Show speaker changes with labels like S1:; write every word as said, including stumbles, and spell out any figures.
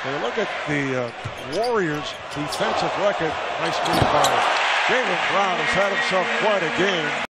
S1: Hey, look at the uh, Warriors' defensive record. Nice move by Jaylen Brown. Has had himself quite a game.